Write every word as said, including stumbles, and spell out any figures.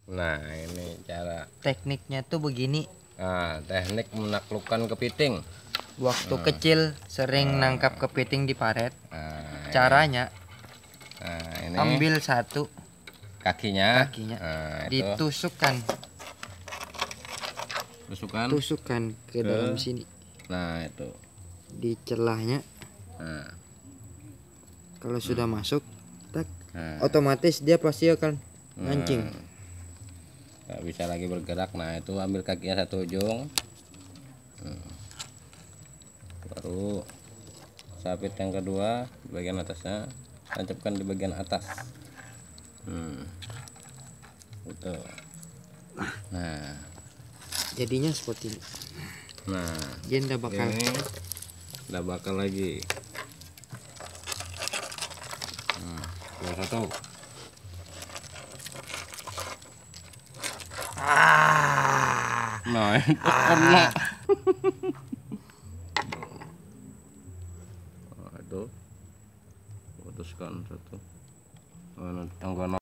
Nah, ini cara tekniknya tuh begini. nah, teknik menaklukkan kepiting. Waktu nah. kecil sering nah. nangkap kepiting di paret. Nah, caranya nah, ini ambil satu kakinya, kakinya nah, ditusukkan tusukkan tusukkan ke, ke dalam sini. Nah, itu di celahnya. Nah, kalau hmm. sudah masuk, tak, nah. otomatis dia pasti akan mancing. Nah, nggak bisa lagi bergerak. Nah, itu ambil kakinya satu ujung, hmm. baru sabit yang kedua di bagian atasnya, tancapkan di bagian atas. Hmm. Itu. Nah, jadinya seperti ini. Nah, dia ndak bakal ini ndak bakal lagi. Nah, dua satu. Ah. Nah, itu kena. Nah, itu putuskan satu. Yang